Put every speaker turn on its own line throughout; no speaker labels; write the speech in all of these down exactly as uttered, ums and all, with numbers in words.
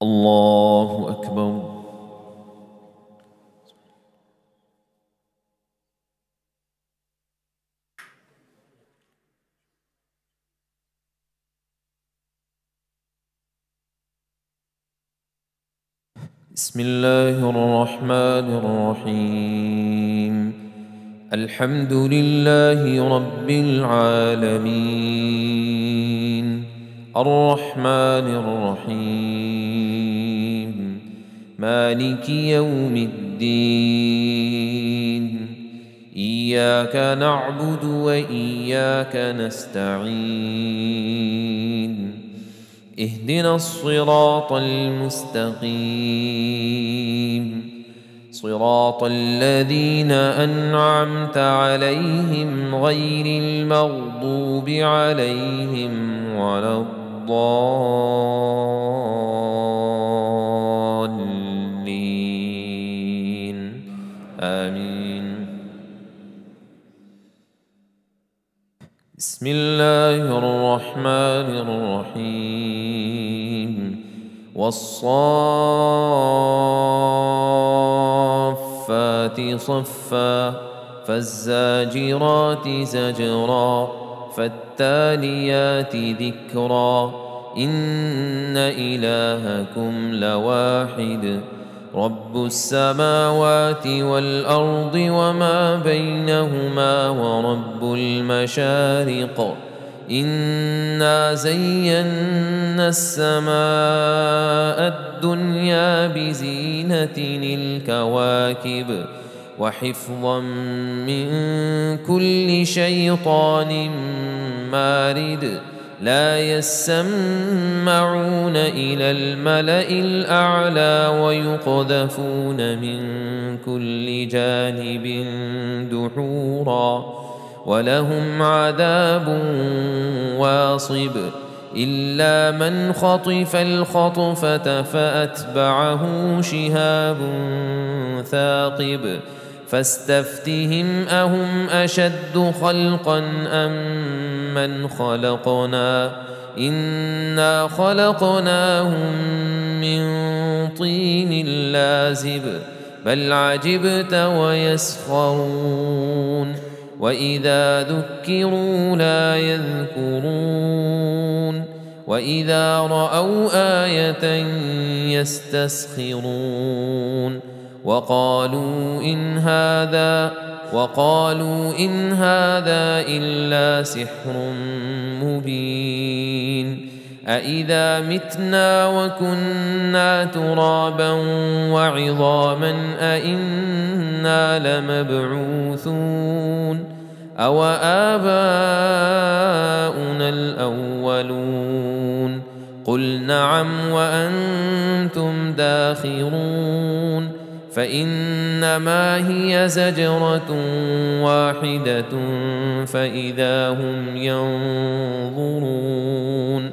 الله أكبر. بسم الله الرحمن الرحيم. الحمد لله رب العالمين الرحمن الرحيم مالك يوم الدين. إياك نعبد وإياك نستعين. اهدنا الصراط المستقيم صراط الذين أنعمت عليهم غير المغضوب عليهم ولا الضالين آمين. بسم الله الرحمن الرحيم. والصافات صفا فالزاجرات زجرا فالتاليات ذكرا. إن إلهكم لواحد رب السماوات والأرض وما بينهما ورب المشارق. إنا زينا السماء الدنيا بزينة الكواكب وحفظا من كل شيطان مارد. لا يسمعون إلى الملأ الأعلى ويقذفون من كل جانب دحورا ولهم عذاب واصب. إلا من خطف الخطفة فأتبعه شهاب ثاقب. فاستفتهم أهم أشد خلقا أم من خلقنا إنا خلقناهم من طين لازب. بل عجبت ويسخرون وإذا ذكروا لا يذكرون وإذا رأوا آية يستسخرون وقالوا إن هذا وقالوا إن هذا إلا سحر مبين. أإذا متنا وكنا ترابا وعظاما أإنا لمبعوثون أو آباؤنا الأولون. قل نعم وأنتم داخرون. فإنما هي زجرة واحدة فإذا هم ينظرون.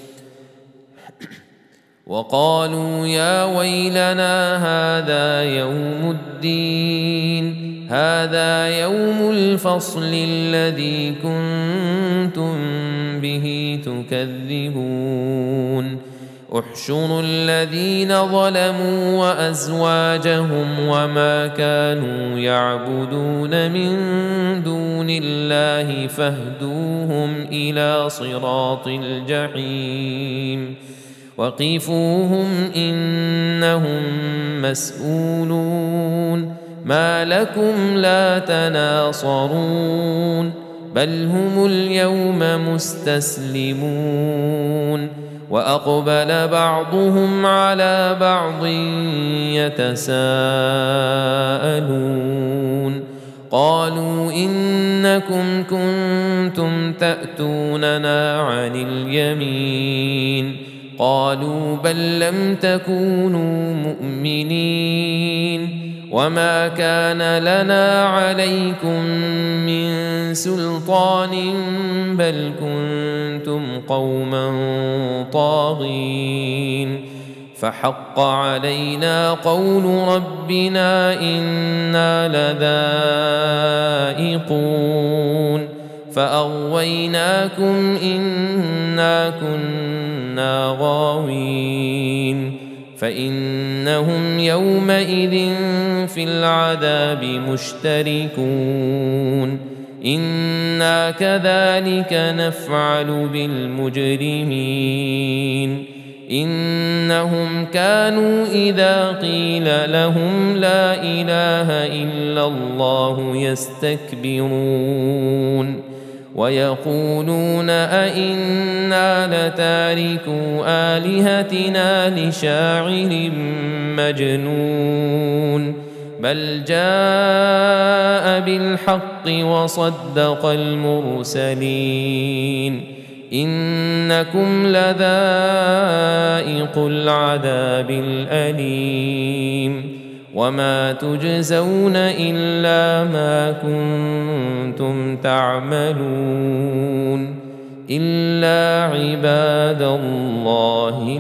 وقالوا يا ويلنا هذا يوم الدين هذا يوم الفصل الذي كنتم به تكذبون. احشروا الذين ظلموا وأزواجهم وما كانوا يعبدون من دون الله فاهدوهم إلى صراط الجحيم وقفوهم إنهم مسؤولون. ما لكم لا تناصرون بل هم اليوم مستسلمون. وأقبل بعضهم على بعض يتساءلون قالوا إنكم كنتم تأتوننا عن اليمين قالوا بل لم تكونوا مؤمنين وما كان لنا عليكم من سلطان بل كنتم قوما طاغين. فحق علينا قول ربنا إنا لذائقون فأغويناكم إنا كنا غاوين. فإنهم يومئذ في العذاب مشتركون إنا كذلك نفعل بالمجرمين إنهم كانوا إذا قيل لهم لا إله إلا الله يستكبرون ويقولون أئنا لتاركو آلهتنا لشاعر مجنون بل جاء بالحق وصدق المرسلين إنكم لذائق العذاب الأليم وما تجزون إلا ما كنتم تعملون إلا عباد الله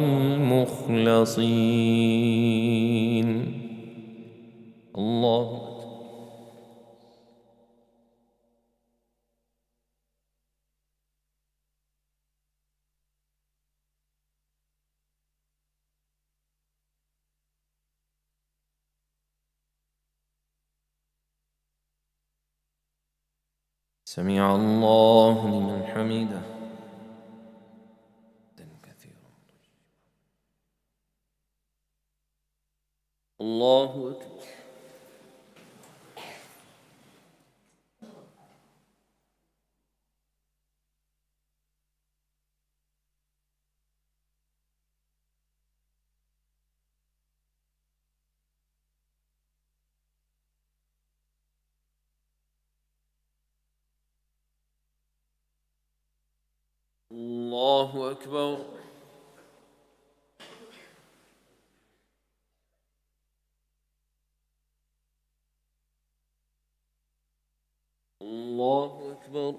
المخلصين. الله سمع الله لمن حمده. الله أكبر. الله أكبر. الله أكبر.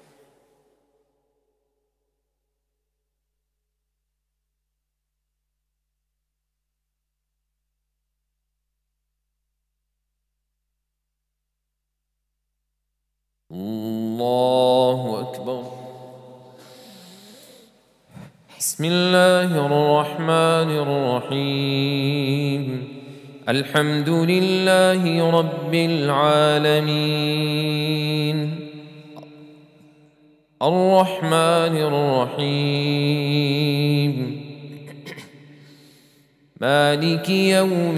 الله أكبر. بسم الله الرحمن الرحيم الحمد لله رب العالمين الرحمن الرحيم مالك يوم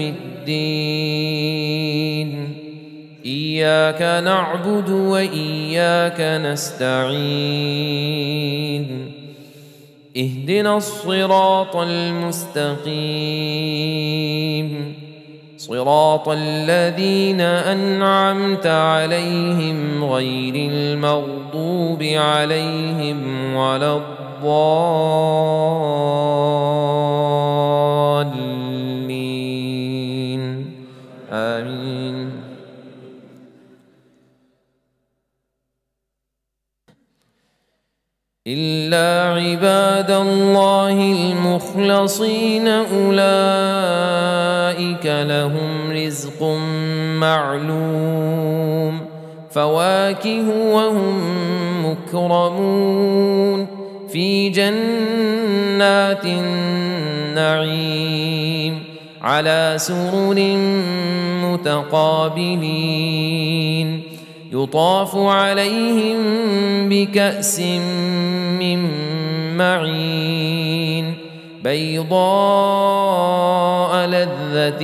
الدين إياك نعبد وإياك نستعين اهدنا الصراط المستقيم صراط الذين أنعمت عليهم غير المغضوب عليهم ولا الضالين آمين. إلا عباد الله المخلصين أولئك لهم رزق معلوم فواكه وهم مكرمون في جنات النعيم على سرر متقابلين يطاف عليهم بكأس من معين بيضاء لذة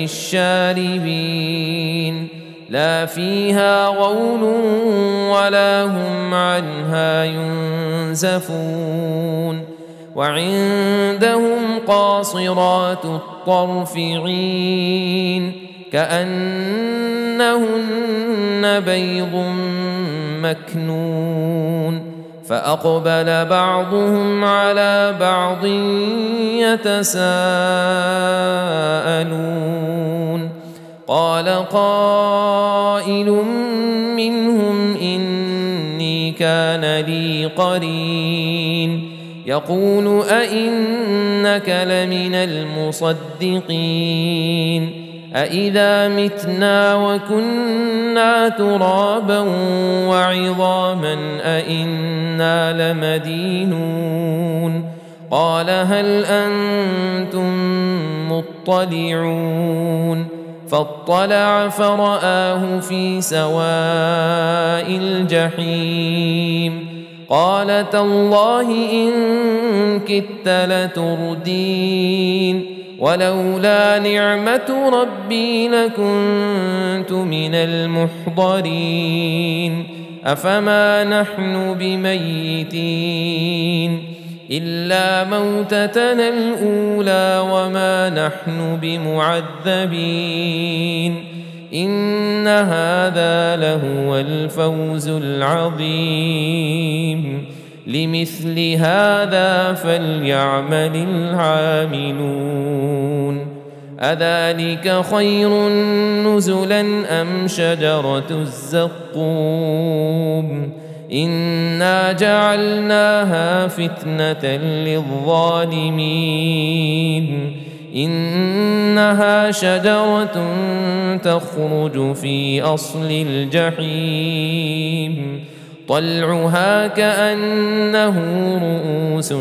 للشاربين لا فيها غول ولا هم عنها ينزفون وعندهم قاصرات الطرف عين كأنهن بيض مكنون فأقبل بعضهم على بعض يتساءلون قال قائل منهم إني كان لي قرين يقول أئنك لمن المصدقين أإذا متنا وكنا ترابا وعظاما أإنا لمدينون قال هل أنتم مطلعون فاطلع فرآه في سواء الجحيم قال تالله إن كدت لتردين ولولا نعمة ربي لكنت من المحضرين أفما نحن بميتين إلا موتتنا الأولى وما نحن بمعذبين إن هذا لهو الفوز العظيم لمثل هذا فليعمل العاملون أذلك خير نزلا أم شجرة الزقوم إنا جعلناها فتنة للظالمين إنها شجرة تخرج في أصل الجحيم طلعها كأنه رؤوس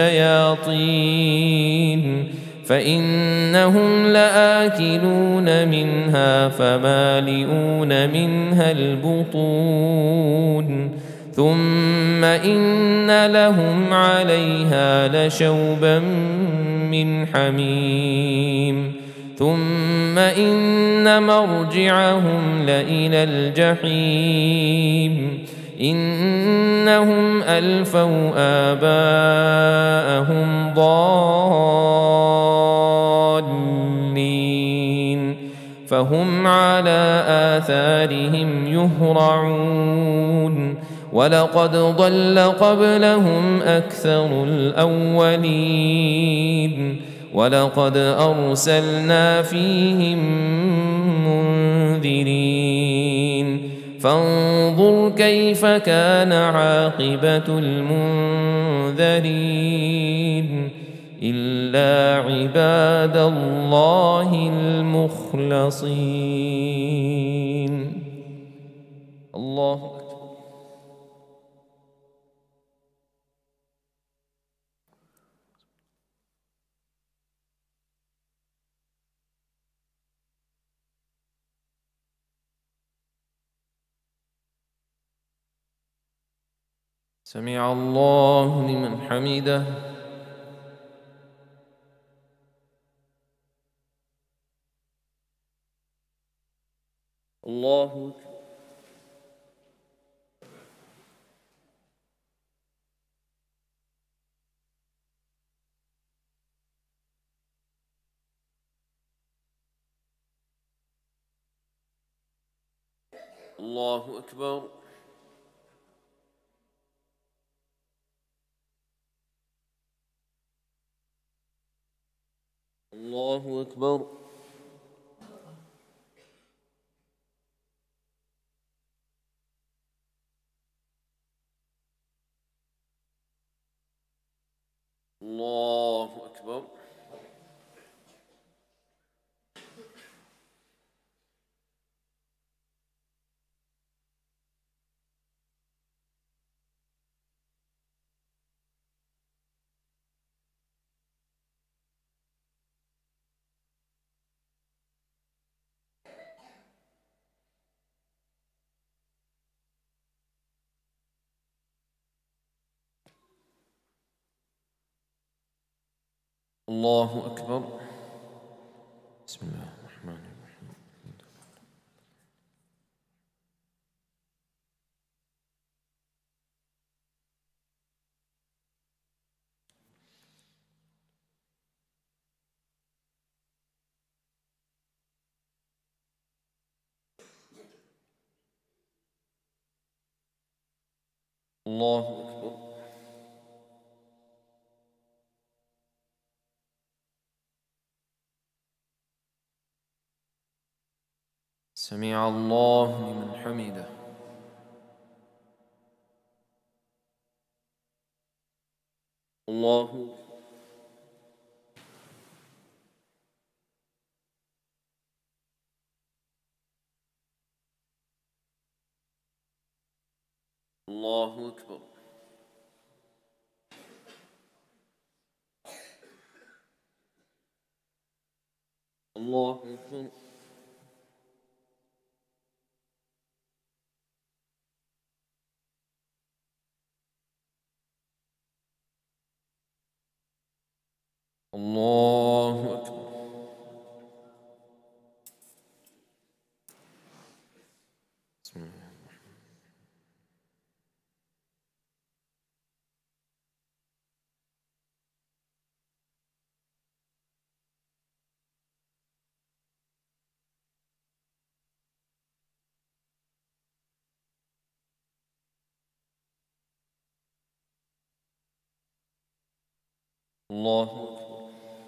الشياطين فإنهم لآكلون منها فمالئون منها البطون ثم إن لهم عليها لشوبا من حميم ثم إن مرجعهم لإلى الجحيم إنهم ألفوا آباءهم ضالين فهم على آثارهم يهرعون ولقد ضل قبلهم أكثر الأولين ولقد أرسلنا فيهم منذرين فانظر كيف كان عاقبة المنذرين إلا عباد الله المخلصين. الله أكبر. سمع الله لمن حمده. الله أكبر. الله أكبر. الله أكبر. الله أكبر. الله أكبر. بسم الله الرحمن الرحيم. الله أكبر. سمع الله لمن حمده. الله الله أكبر. الله أكبر. الله أكبر. بسم الله. الله أكبر.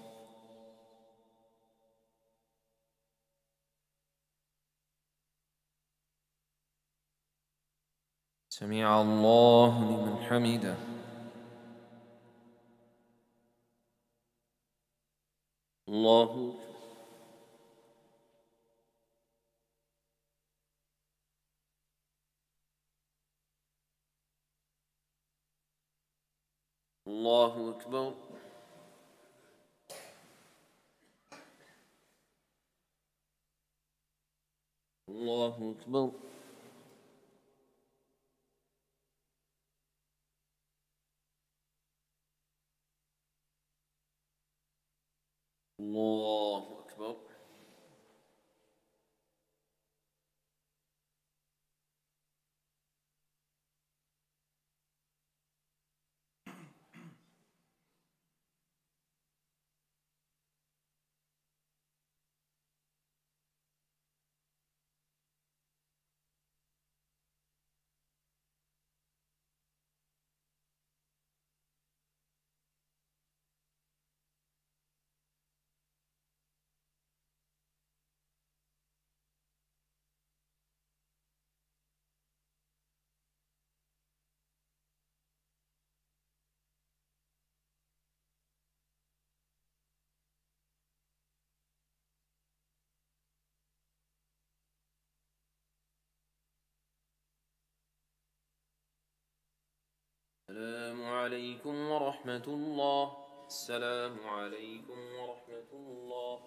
سمع الله لمن حمده. الله أكبر. الله أكبر. الله أكبر. الله أكبر. السلام عليكم ورحمة الله. السلام عليكم ورحمة الله.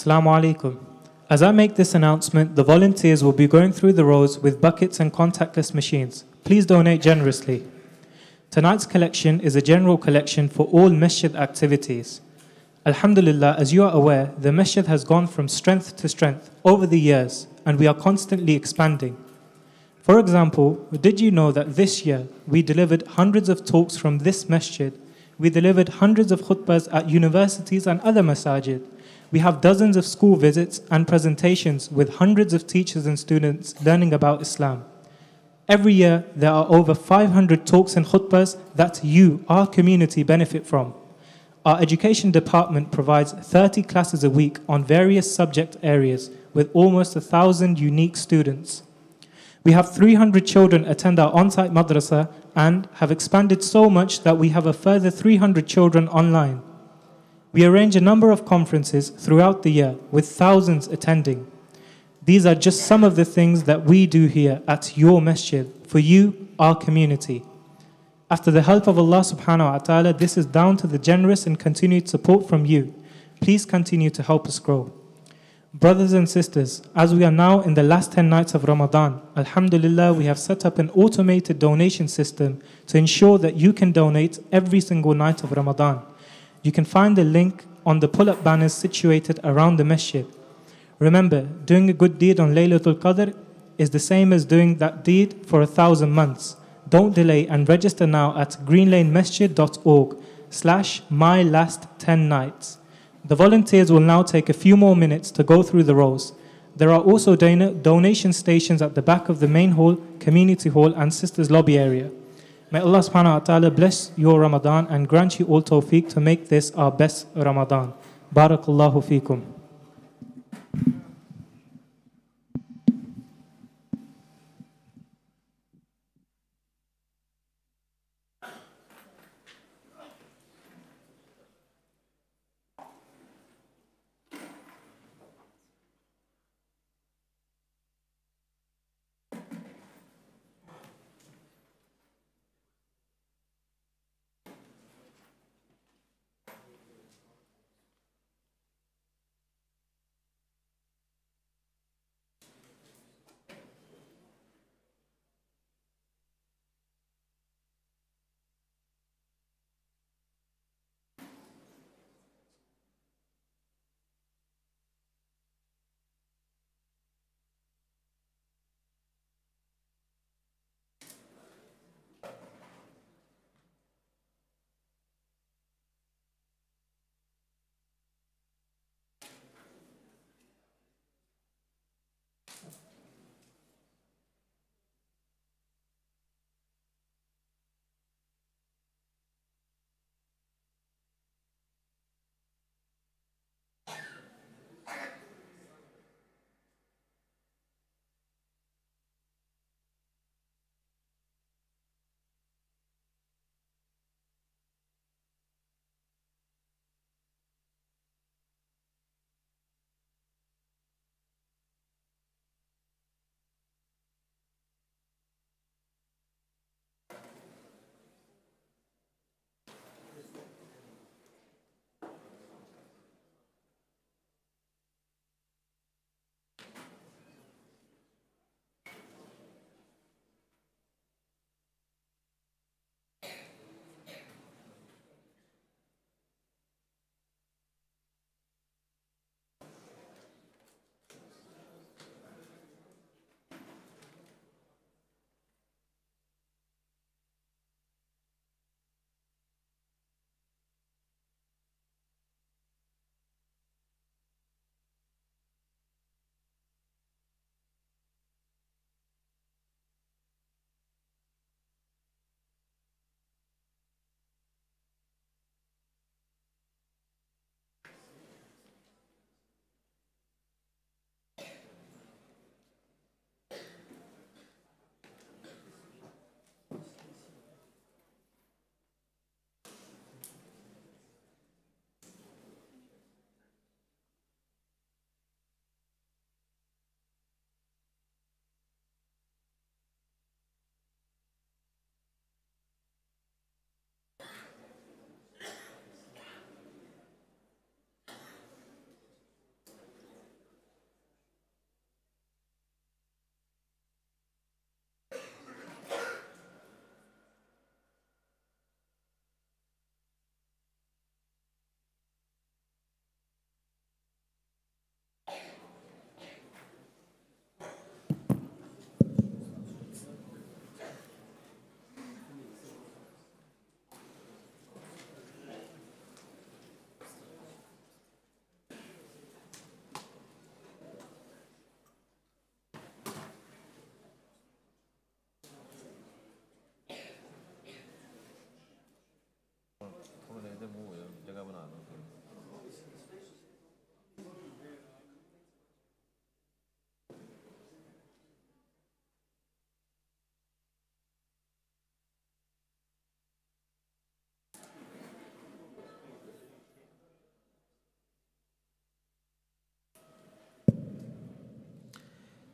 Assalamu alaikum. As I make this announcement, the volunteers will be going through the rows with buckets and contactless machines. Please donate generously. Tonight's collection is a general collection for all masjid activities. Alhamdulillah, as you are aware, the masjid has gone from strength to strength over the years, and we are constantly expanding. For example, did you know that this year we delivered hundreds of talks from this masjid? We delivered hundreds of khutbahs at universities and other masajid. We have dozens of school visits and presentations with hundreds of teachers and students learning about Islam. Every year, there are over five hundred talks and khutbahs that you, our community, benefit from. Our education department provides thirty classes a week on various subject areas with almost a thousand unique students. We have three hundred children attend our on-site madrasa and have expanded so much that we have a further three hundred children online. We arrange a number of conferences throughout the year with thousands attending. These are just some of the things that we do here at your masjid for you, our community. After the help of Allah subhanahu wa ta'ala, this is down to the generous and continued support from you. Please continue to help us grow. Brothers and sisters, as we are now in the last ten nights of Ramadan, alhamdulillah, we have set up an automated donation system to ensure that you can donate every single night of Ramadan. You can find the link on the pull-up banners situated around the masjid. Remember, doing a good deed on Laylatul Qadr is the same as doing that deed for a thousand months. Don't delay and register now at greenlanemasjid.org slash my last ten nights. The volunteers will now take a few more minutes to go through the rows. There are also don- donation stations at the back of the main hall, community hall and sisters lobby area. May Allah subhanahu wa ta'ala bless your Ramadan and grant you all tawfiq to make this our best Ramadan. Barakallahu feekum.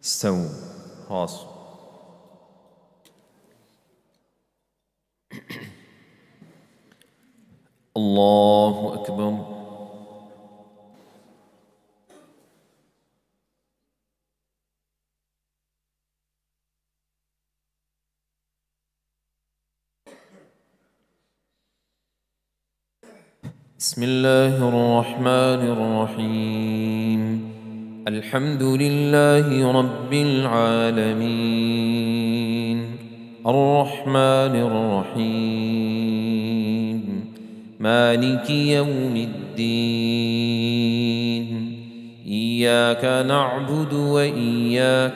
استووا خلاص.
الله أكبر. بسم الله الرحمن الرحيم. الحمد لله رب العالمين الرحمن الرحيم مالك يوم الدين إياك نعبد وإياك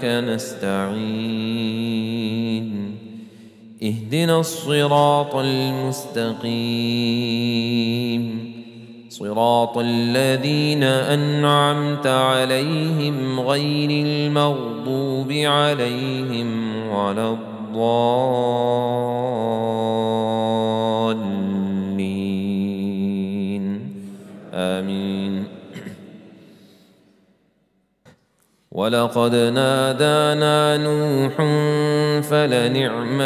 نستعين اهدنا الصراط المستقيم صراط الذين أنعمت عليهم غير المغضوب عليهم ولا الضالين آمين. ولقد نادانا نوح فلنعم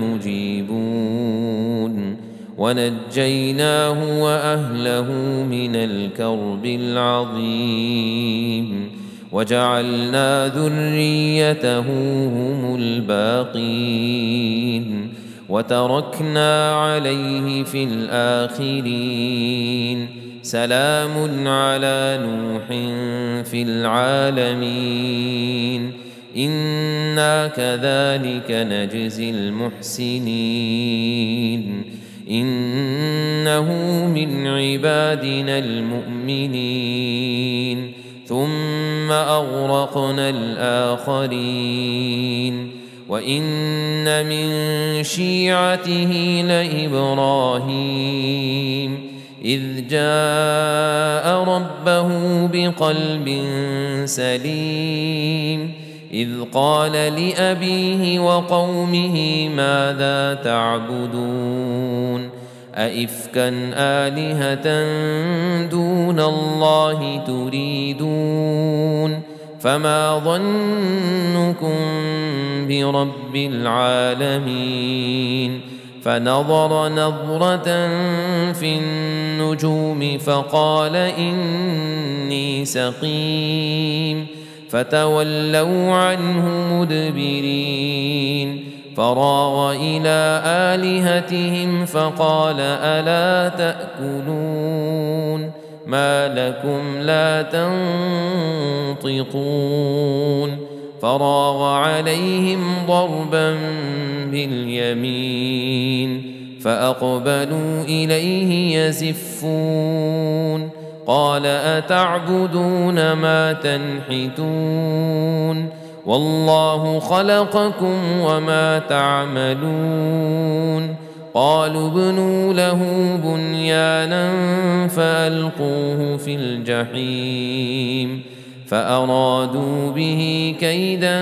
المجيبون ونجيناه وأهله من الكرب العظيم وجعلنا ذريته هم الباقين وتركنا عليه في الآخرين سلام على نوح في العالمين إنا كذلك نجزي المحسنين إنه من عبادنا المؤمنين ثم أغرقنا الآخرين وإن من شيعته لإبراهيم إذ جاء ربه بقلب سليم إذ قال لأبيه وقومه ماذا تعبدون أئفكا آلهة دون الله تريدون فما ظنكم برب العالمين فنظر نظرة في النجوم فقال إني سقيم فتولوا عنه مدبرين فراغ إلى آلهتهم فقال ألا تأكلون ما لكم لا تنطقون فراغ عليهم ضربا باليمين فأقبلوا إليه يزفون قال أتعبدون ما تنحتون والله خلقكم وما تعملون قالوا ابنوا له بنيانا فألقوه في الجحيم فأرادوا به كيدا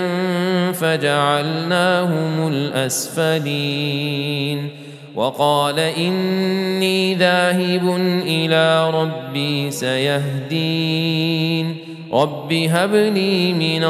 فجعلناهم الأسفلين وقال إني ذاهب إلى ربي سيهدين رب هب لي من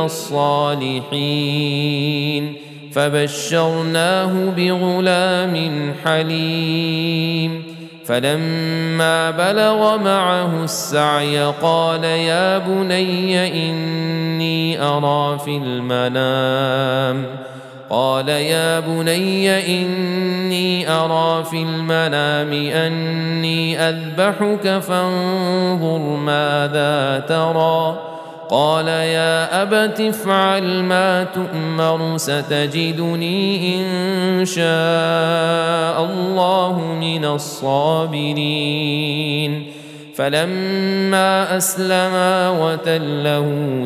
الصالحين فبشرناه بغلام حليم فلما بلغ معه السعي قال يا بني إني أرى في المنام قال يا بني إني أرى في المنام أني أذبحك فانظر ماذا ترى قال يا أبت افعل ما تؤمر ستجدني إن شاء الله من الصابرين فلما أسلما وتله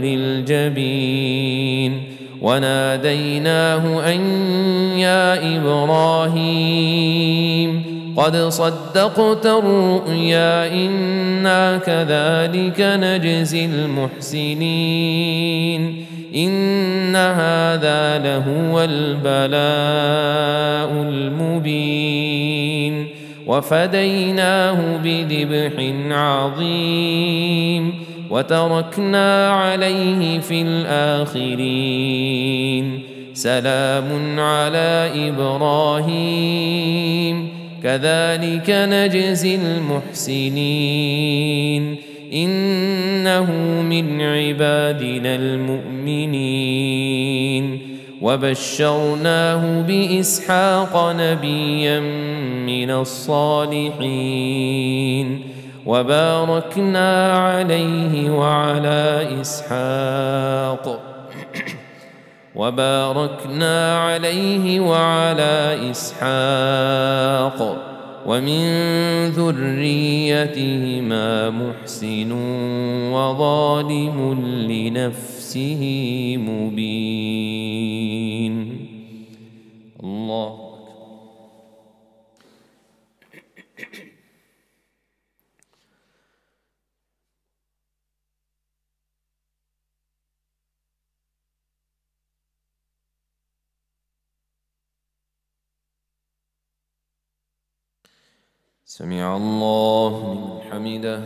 للجبين وناديناه أن يا إبراهيم قد صدقت الرؤيا إنا كذلك نجزي المحسنين إن هذا لهو البلاء المبين وفديناه بذبح عظيم وتركنا عليه في الآخرين سلام على إبراهيم كذلك نجزي المحسنين إنه من عبادنا المؤمنين وبشرناه بإسحاق نبيا من الصالحين وباركنا عليه وعلى إسحاق وباركنا عليه وعلى إسحاق ومن ذريتهما محسن وظالم لنفسه مبين. الله سمع الله لمن حمده.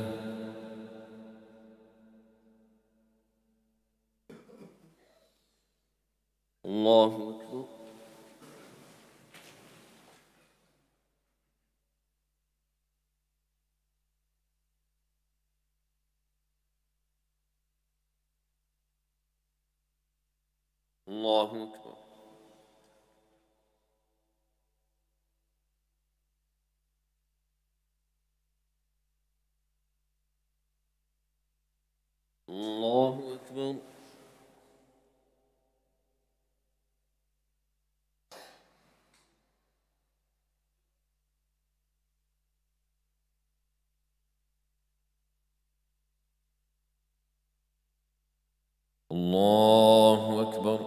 الله أكبر. الله أكبر. الله أكبر. الله أكبر.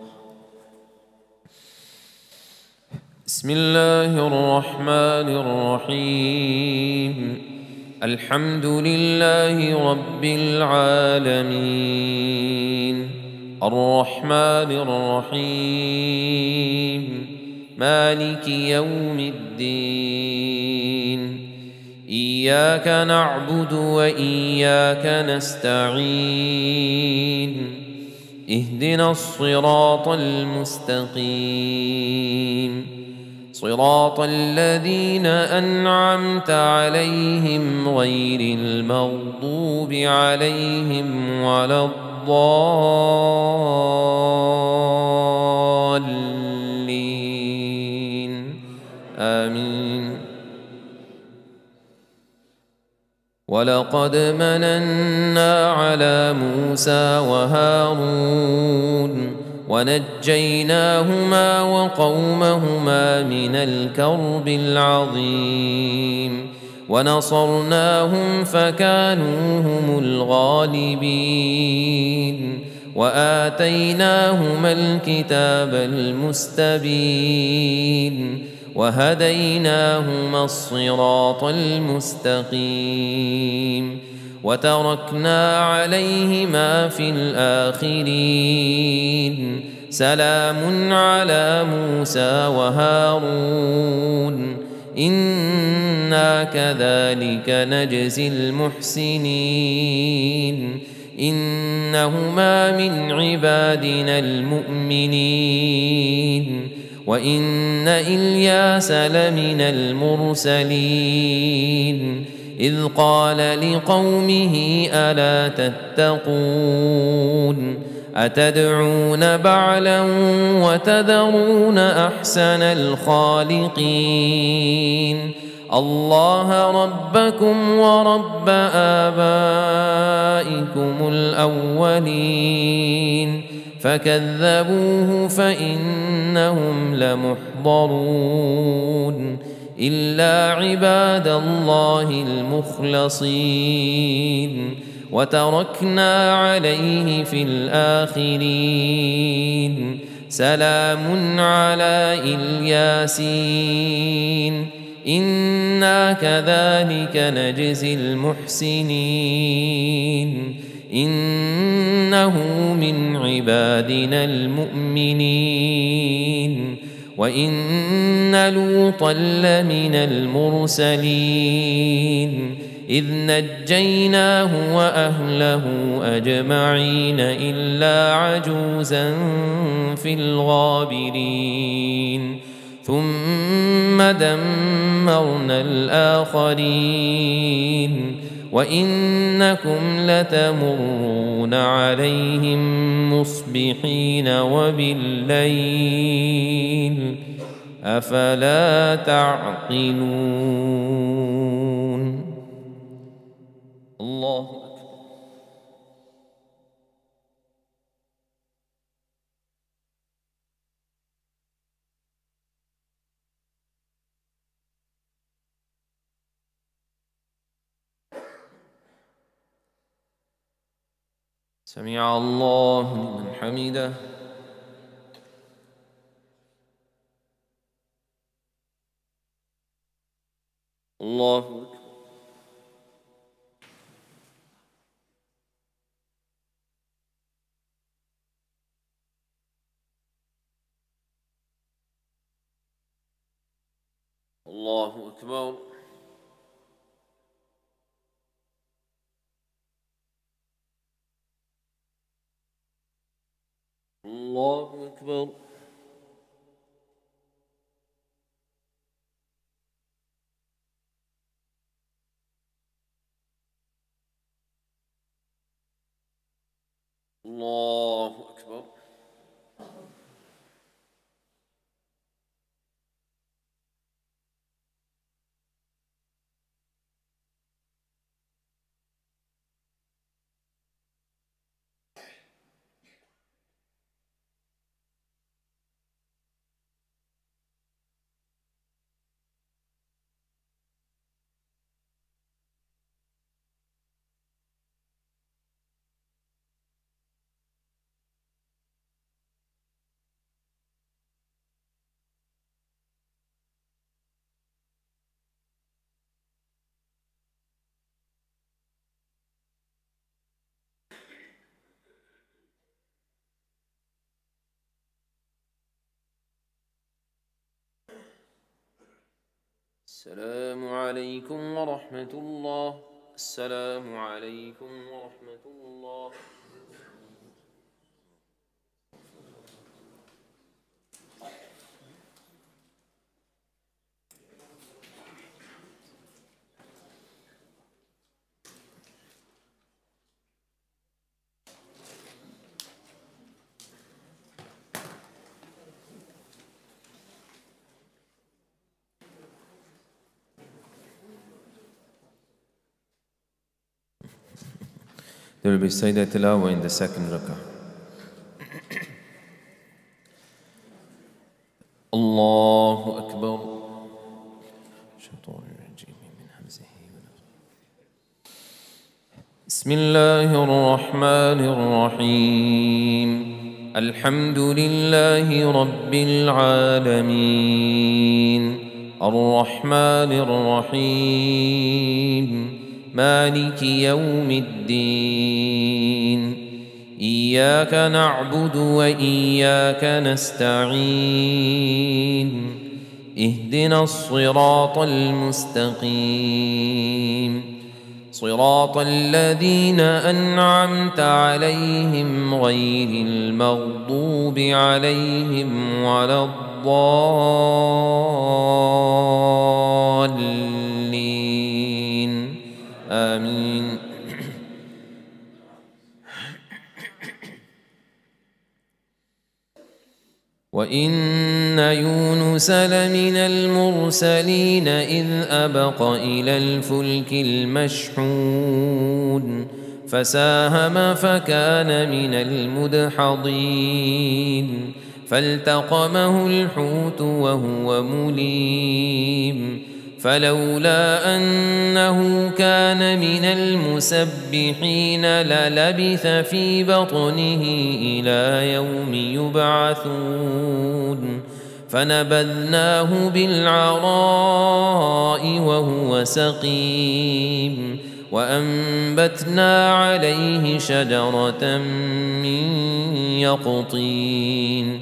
بسم الله الرحمن الرحيم. الحمد لله رب العالمين الرحمن الرحيم مالك يوم الدين إياك نعبد وإياك نستعين اهدنا الصراط المستقيم صراط الذين أنعمت عليهم غير المغضوب عليهم ولا الضالين آمين. ولقد مننا على موسى وهارون ونجيناهما وقومهما من الكرب العظيم ونصرناهم فكانوا هم الغالبين وآتيناهما الكتاب المستبين وهديناهما الصراط المستقيم وتركنا عليهما في الآخرين سلام على موسى وهارون إنا كذلك نجزي المحسنين إنهما من عبادنا المؤمنين وإن إلياس لمن المرسلين إذ قال لقومه ألا تتقون أتدعون بعلا وتذرون أحسن الخالقين الله ربكم ورب آبائكم الأولين فكذبوه فإنهم لمحضرون إلا عباد الله المخلصين وتركنا عليه في الآخرين سلام على الياسين إنا كذلك نجزي المحسنين إنه من عبادنا المؤمنين وإن لوطا لمن المرسلين إذ نجيناه وأهله أجمعين إلا عجوزا في الغابرين ثم دمرنا الآخرين وإنكم لتمرون عليهم مصبحين وبالليل أفلا تعقلون الله أكبر. سمع الله لمن حمده. الله أكبر. الله أكبر. الله أكبر. الله أكبر. السلام عليكم ورحمة الله. السلام عليكم ورحمة الله. There will be Sajda Tilawa in the second rak'ah. Allahu Akbar. بسم الله الرحمن الرحيم. الحمد لله رب العالمين الرحمن الرحيم مالك يوم الدين. إياك نعبد وإياك نستعين. اهدنا الصراط المستقيم صراط الذين أنعمت عليهم غير المغضوب عليهم ولا الضالين آمين. وإن يونس لمن المرسلين إذ أبق إلى الفلك المشحون فساهم فكان من المدحضين فالتقمه الحوت وهو مليم فلولا أنه كان من المسبحين للبث في بطنه إلى يوم يبعثون فنبذناه بالعراء وهو سقيم وأنبتنا عليه شجرة من يقطين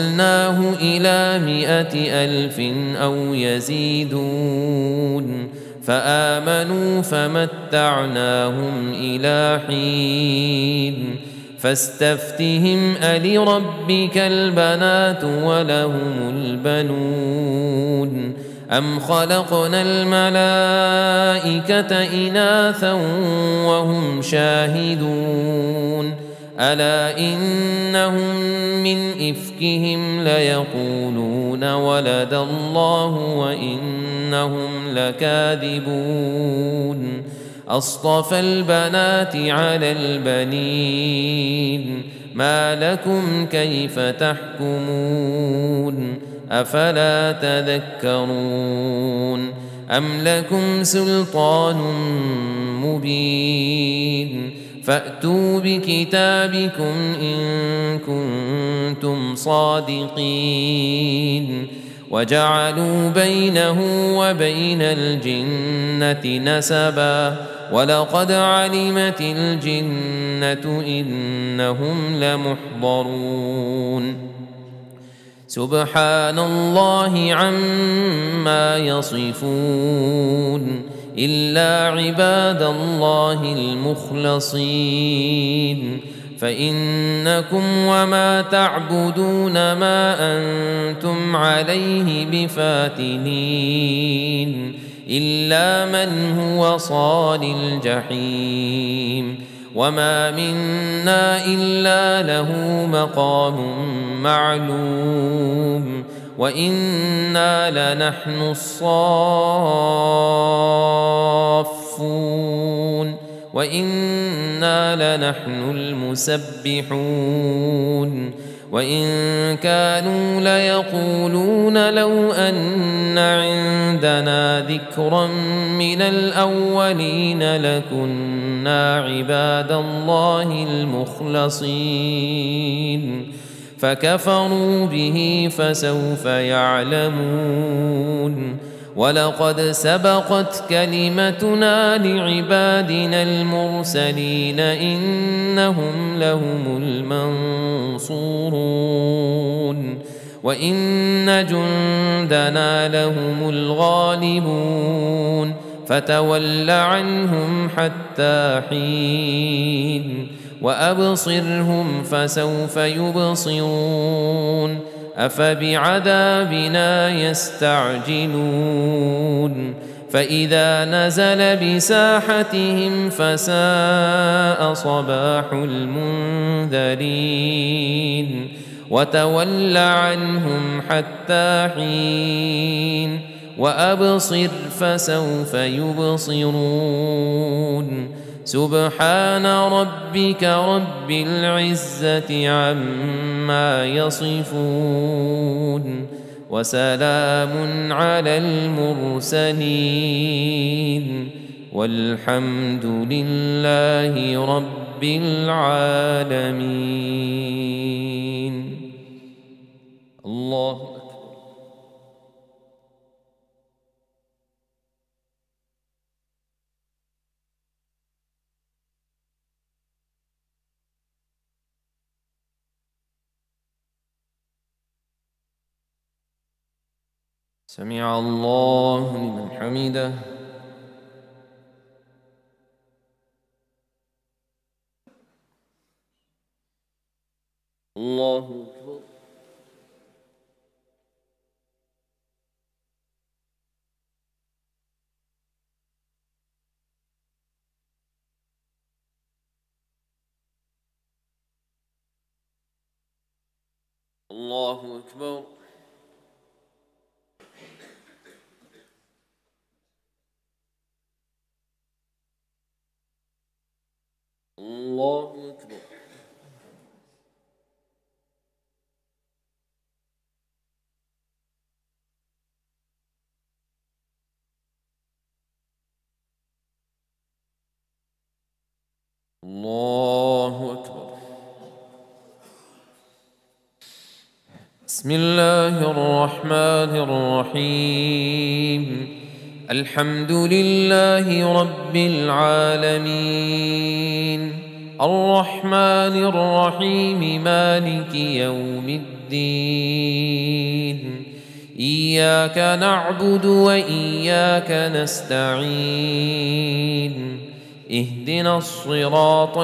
وأرسلناه إلى مائة ألف أو يزيدون
فآمنوا فمتعناهم إلى حين فاستفتهم ألربك البنات ولهم البنون أم خلقنا الملائكة إناثا وهم شاهدون ألا إنهم من إفكهم ليقولون ولد الله وإنهم لكاذبون أصطفى البنات على البنين ما لكم كيف تحكمون أفلا تذكرون أم لكم سلطان مبين فأتوا بكتابكم إن كنتم صادقين وجعلوا بينه وبين الجنة نسبا ولقد علمت الجنة إنهم لمحضرون سبحان الله عما يصفون إلا عباد الله المخلصين فإنكم وما تعبدون ما أنتم عليه بفاتنين إلا من هو صال الجحيم وما منا إلا له مقام معلوم وإنا لنحن الصافون وإنا لنحن المسبحون وإن كانوا ليقولون لو أن عندنا ذكرا من الأولين لكنا عباد الله المخلصين فكفروا به فسوف يعلمون ولقد سبقت كلمتنا لعبادنا المرسلين إنهم لهم المنصورون وإن جندنا لهم الغالبون فتول عنهم حتى حين وأبصرهم فسوف يبصرون أفبعذابنا يستعجلون فإذا نزل بساحتهم فساء صباح المنذرين وتول عنهم حتى حين وأبصر فسوف يبصرون سبحان ربك رب العزة عما يصفون وسلام على المرسلين والحمد لله رب العالمين. الله أكبر. سمع الله لمن حمده. الله أكبر. الله أكبر. الله أكبر. الله أكبر. بسم الله الرحمن الرحيم. الحمد لله رب العالمين الرحمن الرحيم مالك يوم الدين إياك نعبد وإياك نستعين اهدنا الصراط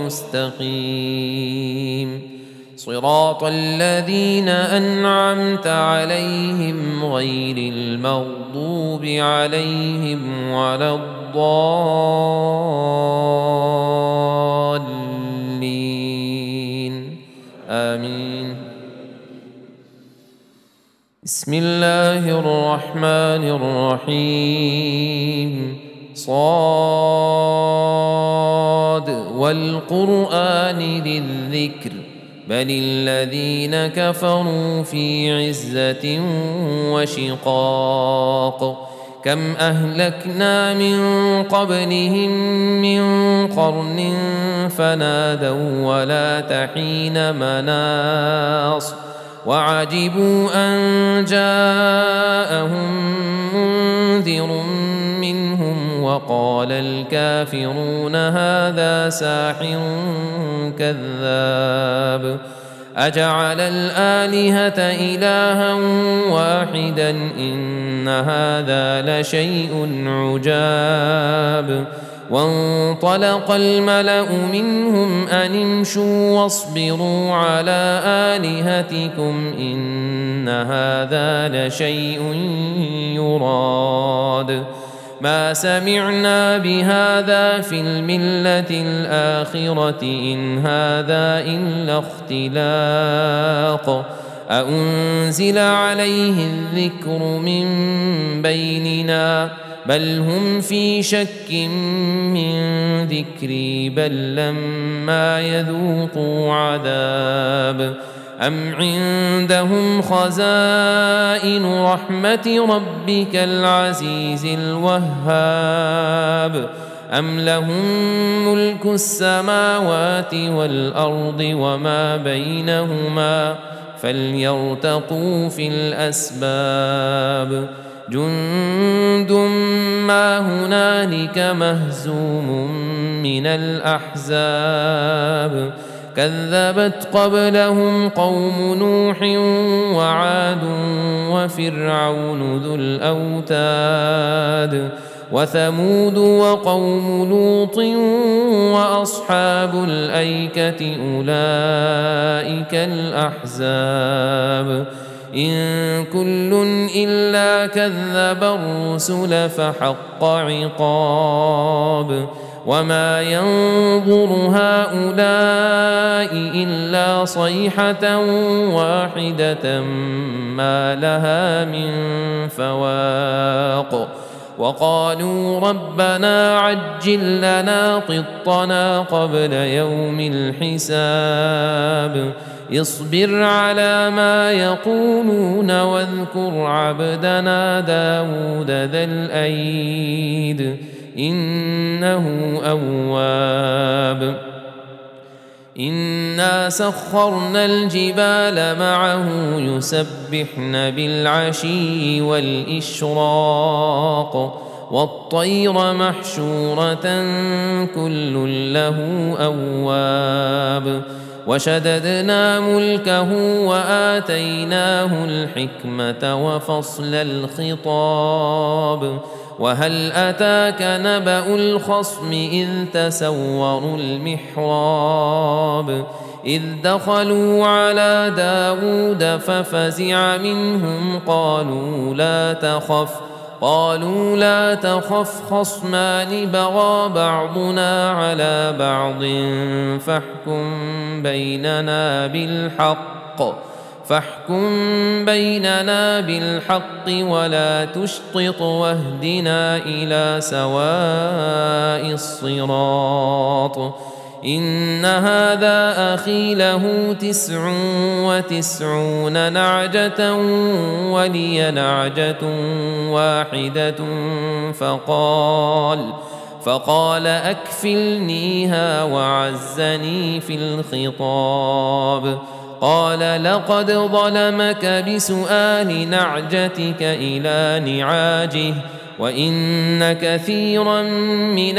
المستقيم صراط الذين أنعمت عليهم غير المغضوب عليهم ولا الضالين آمين. بسم الله الرحمن الرحيم. صاد والقرآن ذي الذكر بل الذين كفروا في عزة وشقاق كم أهلكنا من قبلهم من قرن فنادوا ولا تحين مناص وعجبوا أن جاءهم منذر منهم وقال الكافرون هذا ساحر كذاب أجعل الآلهة إلها واحدا إن هذا لشيء عجاب وانطلق الملأ منهم أن امشوا واصبروا على آلهتكم إن هذا لشيء يراد ما سمعنا بهذا في الملة الآخرة إن هذا إلا اختلاق أأنزل عليه الذكر من بيننا بل هم في شك من ذكري بل لما يذوقوا عذاب أم عندهم خزائن رحمة ربك العزيز الوهاب أم لهم ملك السماوات والأرض وما بينهما فليرتقوا في الأسباب جند ما هنالك مهزوم من الأحزاب كذبت قبلهم قوم نوح وعاد وفرعون ذو الأوتاد وثمود وقوم لوط وأصحاب الأيكة أولئك الأحزاب إن كل إلا كذب الرسل فحق عقاب وما ينظر هؤلاء إلا صيحة واحدة ما لها من فواق وقالوا ربنا عجل لنا قطنا قبل يوم الحساب اصبر على ما يقولون واذكر عبدنا داود ذا الأيد إنه أواب إنا سخرنا الجبال معه يسبحن بالعشي والإشراق والطير محشورة كل له أواب وشددنا ملكه وآتيناه الحكمة وفصل الخطاب وهل أتاك نبأ الخصم إذ تسوروا المحراب إذ دخلوا على داود ففزع منهم قالوا لا تخف قالوا لا تخف خصمان بغى بعضنا على بعض فاحكم بيننا بالحق فاحكم بيننا بالحق ولا تشطط واهدنا إلى سواء الصراط إن هذا أخي له تسع وتسعون نعجة ولي نعجة واحدة فقال فقال أكفلنيها وعزني في الخطاب قال لقد ظلمك بسؤال نعجتك إلى نعاجه وإن كثيرا من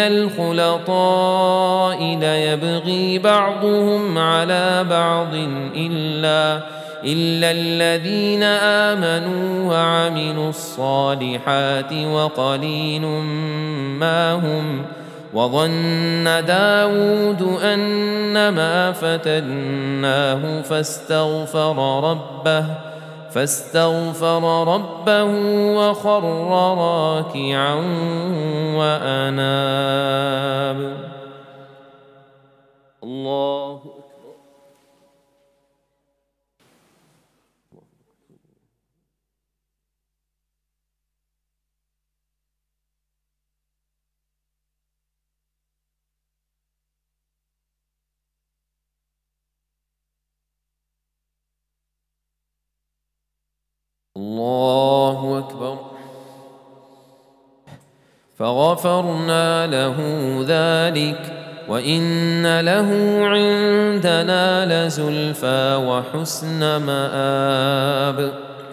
الخلطاء ليبغي بعضهم على بعض إلا إلا الذين آمنوا وعملوا الصالحات وقليل ما هم وظن داود أنما فتناه فاستغفر ربه فاستغفر ربه وخر راكعا وأناب. الله أكبر. الله أكبر. فغفرنا له ذلك وإن له عندنا لزلفى وحسن مآب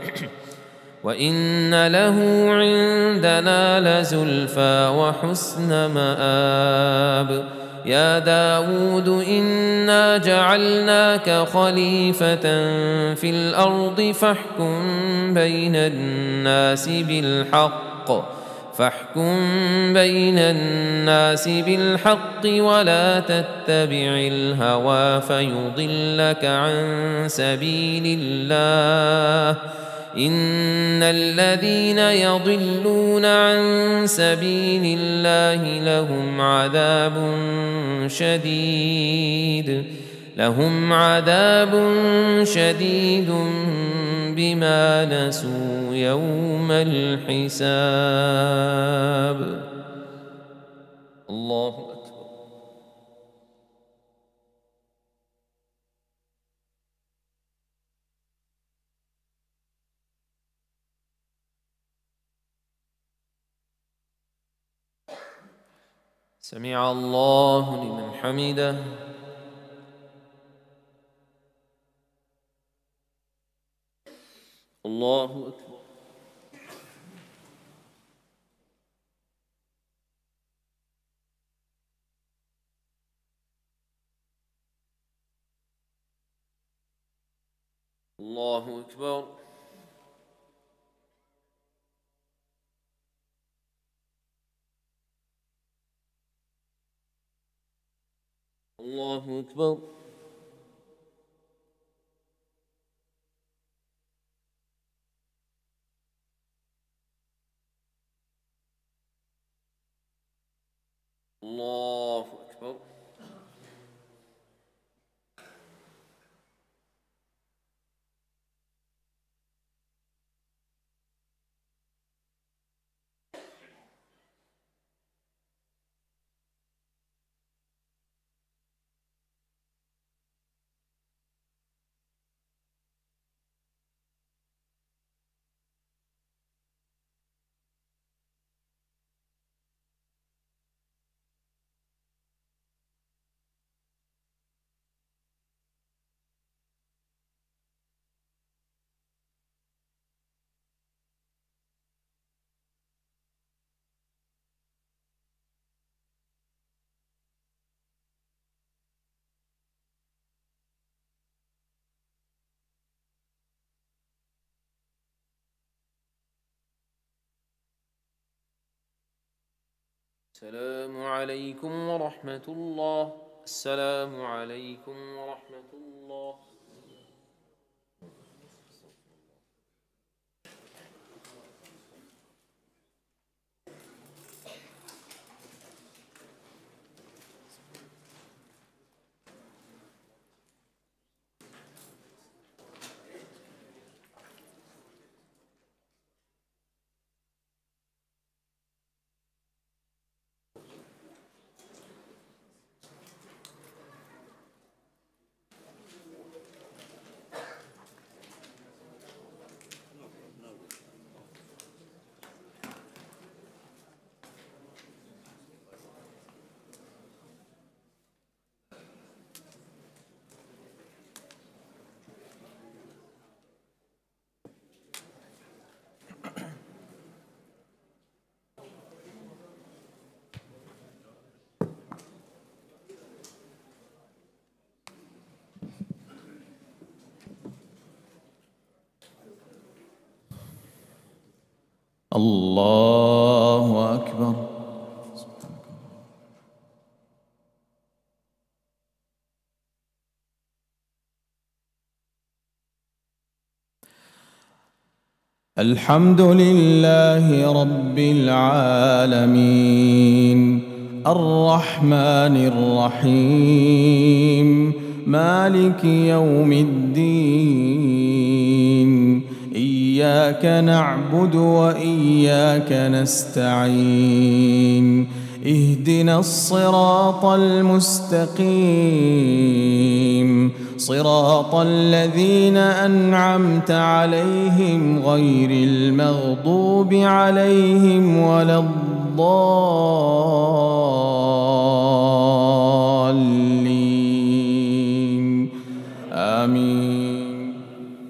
وإن له عندنا لزلفى وحسن مآب. يا داود إنا جعلناك خليفة في الأرض فاحكم بين الناس بالحق فاحكم بين الناس بالحق ولا تتبع الهوى فيضلك عن سبيل الله. إن الذين يضلون عن سبيل الله لهم عذاب شديد لهم عذاب شديد بما نسوا يوم الحساب. الله أكبر. سمع الله لمن حمده. الله أكبر. الله أكبر. الله أكبر. الله أكبر. السلام عليكم ورحمة الله. السلام عليكم ورحمة الله.
الله أكبر. الحمد لله رب العالمين الرحمن الرحيم مالك يوم الدين إياك نعبد وإياك نستعين اهدنا الصراط المستقيم صراط الذين أنعمت عليهم غير المغضوب عليهم ولا الضالين آمين.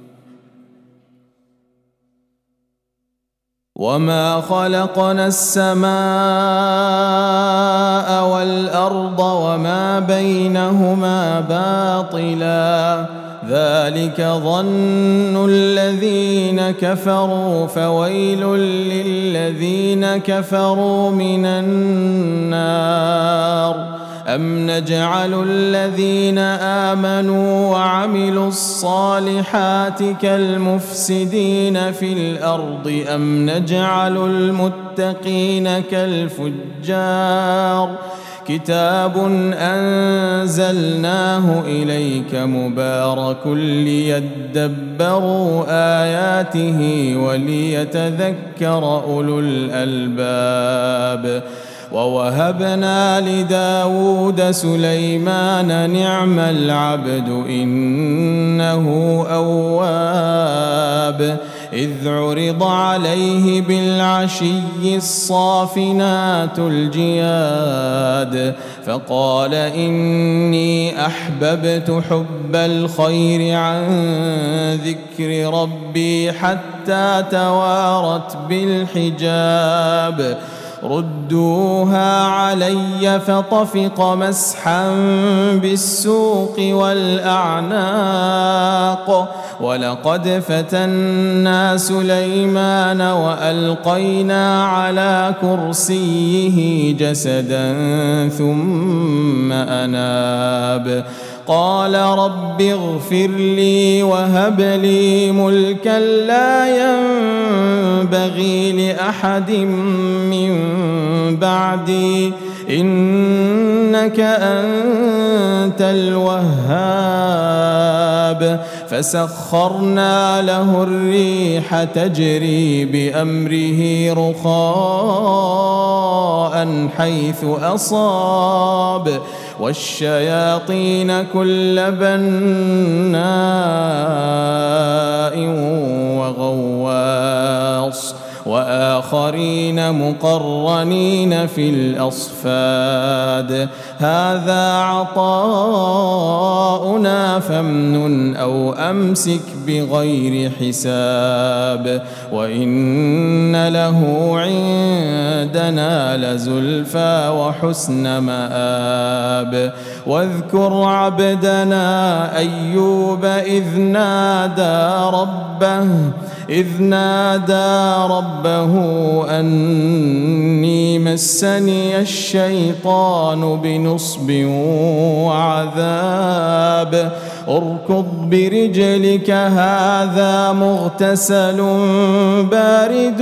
وما خلقنا السماء والأرض وما بينهما باطلا ذلك ظن الذين كفروا فويل للذين كفروا من النار. أم نجعل الذين آمنوا وعملوا الصالحات كالمفسدين في الأرض أم نجعل المتقين كالفجار. كتاب أنزلناه إليك مبارك ليدبروا آياته وليتذكر أولو الألباب. ووهبنا لداود سليمان نعم العبد إنه أواب. إذ عرض عليه بالعشي الصافنات الجياد فقال إني أحببت حب الخير عن ذكر ربي حتى توارت بالحجاب. ردوها علي فطفق مسحا بالسوق والأعناق. ولقد فتنا سليمان وألقينا على كرسيه جسدا ثم أناب. قال رب اغفر لي وهب لي ملكا لا ينبغي لأحد من بعدي إنك أنت الوهاب. فسخرنا له الريح تجري بأمره رخاء حيث أصاب والشياطين كل بناء وغواص وآخرين مقرنين في الأصفاد. هذا عطاؤنا فامنن أو أمسك بغير حساب. وإن له عندنا لزلفى وحسن مآب. واذكر عبدنا أيوب إذ نادى ربه إذ نادى ربه أني مسني الشيطان بنصب وعذاب. اركض برجلك هذا مغتسل بارد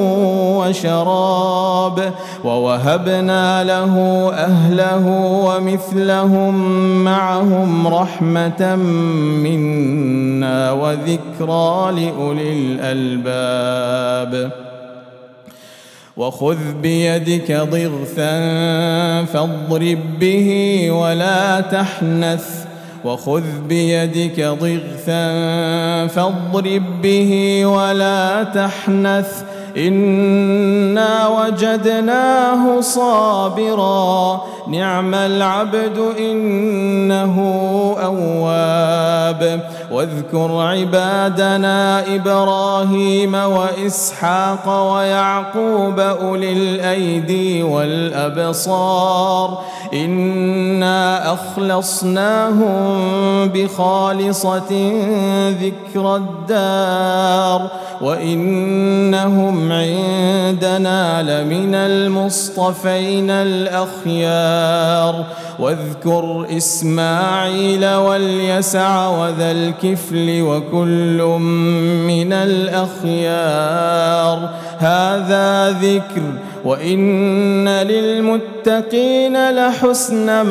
وشراب. ووهبنا له أهله ومثلهم معهم رحمة منا وذكرى لأولي الألباب. وخذ بيدك ضغثا فاضرب به ولا تحنث وخذ بيدك ضغثا فاضرب به ولا تحنث إنا وجدناه صابرا نعم العبد إنه أواب. واذكر عبادنا إبراهيم وإسحاق ويعقوب أولي الأيدي والأبصار إنا أخلصناهم بخالصة ذكر الدار وإنهم عندنا لمن المصطفين الأخيار واذكر إسماعيل واليسع وذا الكفل وكل من الأخيار هذا ذكر وإن للمتقين لحسن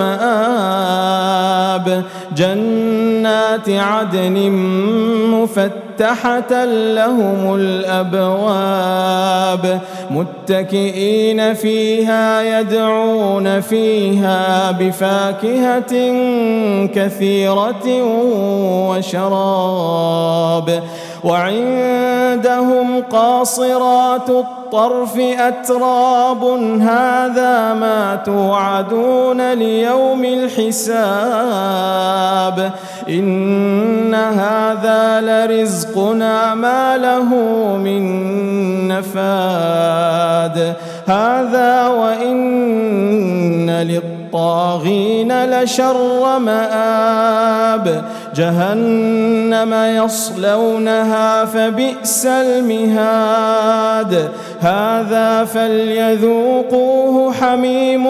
مآب جنات عدن مفتحة لهم الأبواب متكئين فيها يدعون فيها بفاكهة كثيرة وشراب وعندهم قاصرات الطرف أتراب هذا ما توعدون ليوم الحساب إن هذا لرزقنا ما له من نفاد هذا وإن للطاغين لشر مآب جهنم يصلونها فبئس المهاد هذا فليذوقوه حميم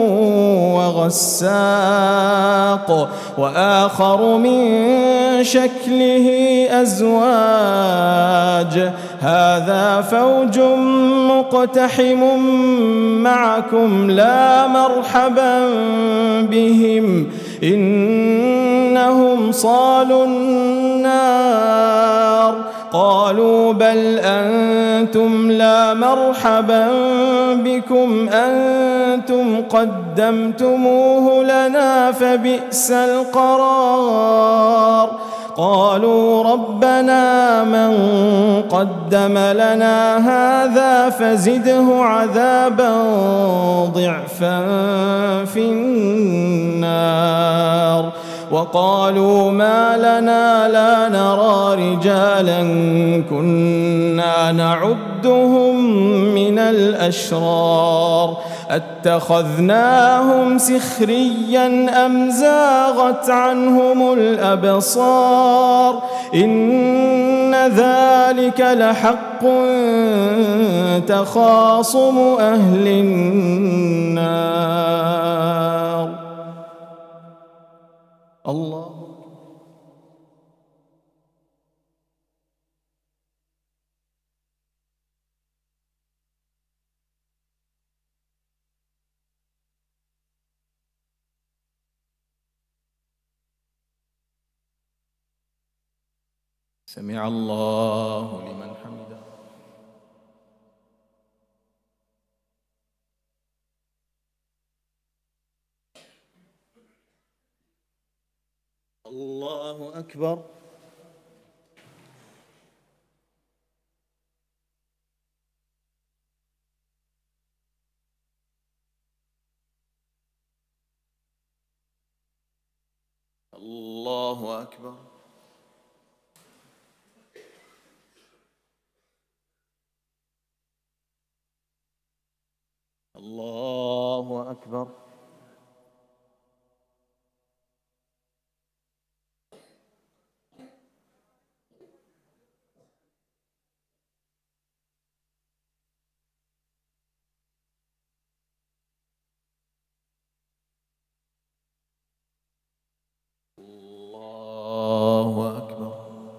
وغساق وآخر من شكله أزواج هذا فوج مقتحم معكم لا مرحبا بهم إنهم صالوا النار قالوا بل أنتم لا مرحبا بكم أنتم قدمتموه لنا فبئس القرار قالوا ربنا من قدم لنا هذا فزده عذابا ضعفا في النار وقالوا ما لنا لا نرى رجالا كنا نعدهم من الأشرار اتخذناهم سخريا أم زاغت عنهم الأبصار إن ذلك لحق تخاصم أهل النار الله سمع الله لمن حمده الله أكبر الله أكبر الله أكبر الله أكبر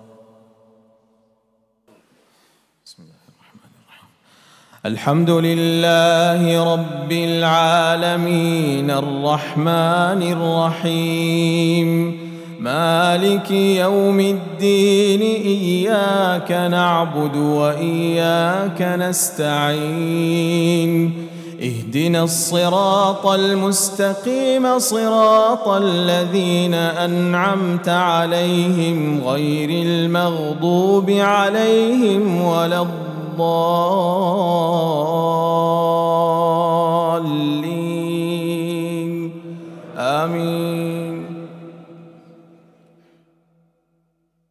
بسم الله الرحمن الرحيم الحمد لله رب العالمين الرحمن الرحيم مالك يوم الدين إياك نعبد وإياك نستعين اهدنا الصراط المستقيم صراط الذين أنعمت عليهم غير المغضوب عليهم ولا الضالين آمين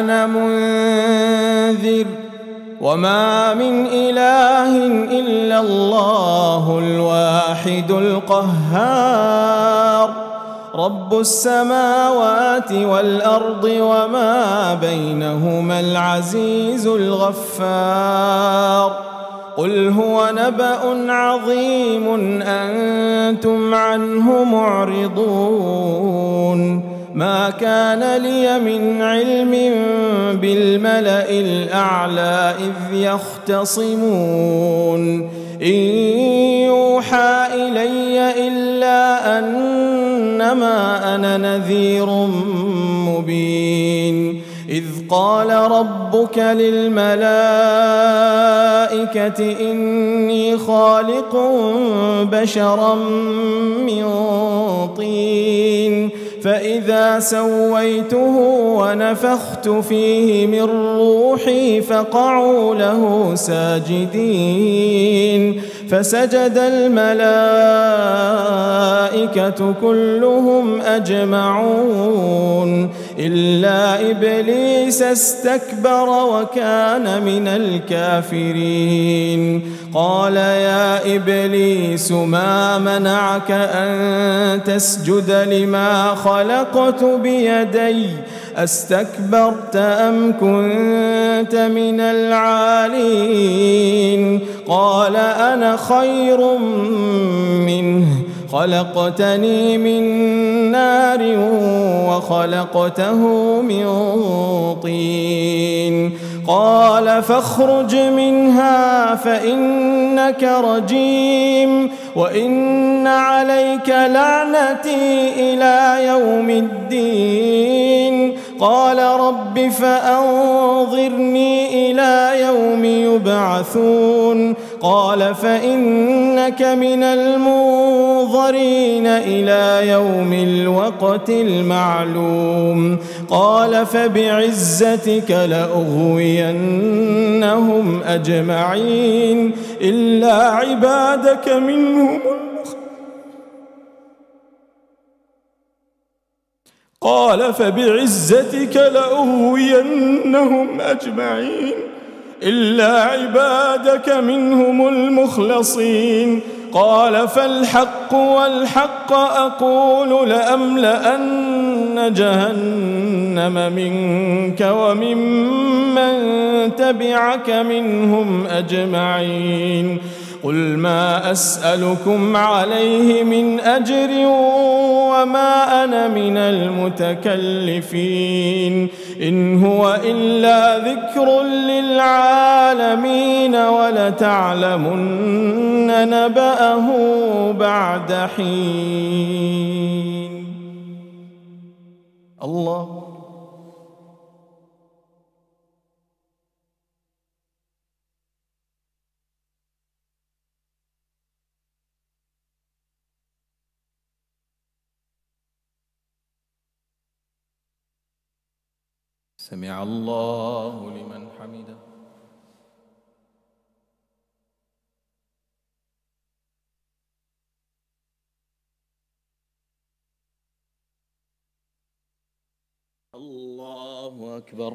أنا منذر وما من إله إلا الله الواحد القهار رب السماوات والأرض وما بينهما العزيز الغفار قل هو نبأ عظيم أنتم عنه معرضون ما كان لي من علم بالملأ الأعلى إذ يختصمون إن يوحى إلي إلا أنما أنا نذير مبين إذ قال ربك للملائكة إني خالق بشرا من طين فإذا سويته ونفخت فيه من روحي فقعوا له ساجدين فسجد الملائكة كلهم أجمعون إلا إبليس استكبر وكان من الكافرين قال يا إبليس ما منعك أن تسجد لما خلقت بيدي أستكبرت أم كنت من العالين قال أنا خير منه خلقتني من نار وخلقته من طين قال فاخرج منها فإنك رجيم وإن عليك لعنتي إلى يوم الدين قال رب فأنظرني إلى يوم يبعثون قال فإنك من المنظرين إلى يوم الوقت المعلوم قال فبعزتك لأغوينهم أجمعين إلا عبادك منهم قال فبعزتك لأغوينهم أجمعين إلا عبادك منهم المخلصين قال فالحق والحق أقول لأملأن جهنم منك وممن تبعك منهم أجمعين قل ما أسألكم عليه من أجر وما أنا من المتكلفين إن هو إلا ذكر للعالمين ولتعلمن نبأه بعد حين الله سمع الله لمن حمده الله أكبر